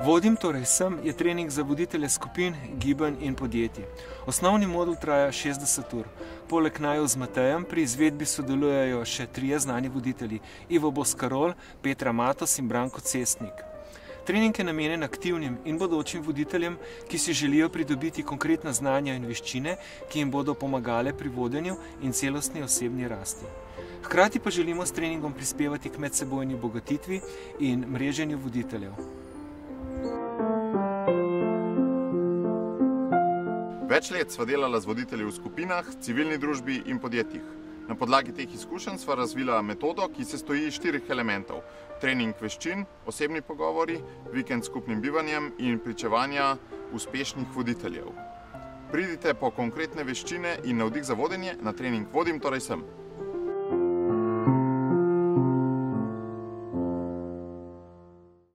Vodim torej sem je trening za voditelje skupin, gibanj in podjetij. Osnovni modul traja 60 ur. Poleg naju z Matejem pri izvedbi sodelujejo še 3 znani voditelji: Ivo Boscarol, Petra Matos in Branko Cestnik. Trening je namenjen aktivnim in bodočim voditeljem, ki si želijo pridobiti konkretna znanja in veščine, ki jim bodo pomagale pri vodenju in celostni osebni rasti. Hkrati pa želimo s treningom prispevati k medsebojni bogatitvi in mreženju voditeljev. Več let sva delala z voditelji v skupinah, civilni družbi in podjetjih. Na podlagi teh izkušenj sva razvila metodo, ki se stoji iz 4 elementov: trening veščin, osebni pogovori, vikend s skupnim bivanjem in pričevanja uspešnih voditeljev. Pridite po konkretne veščine in navdih za vodenje na trening Vodim torej sem.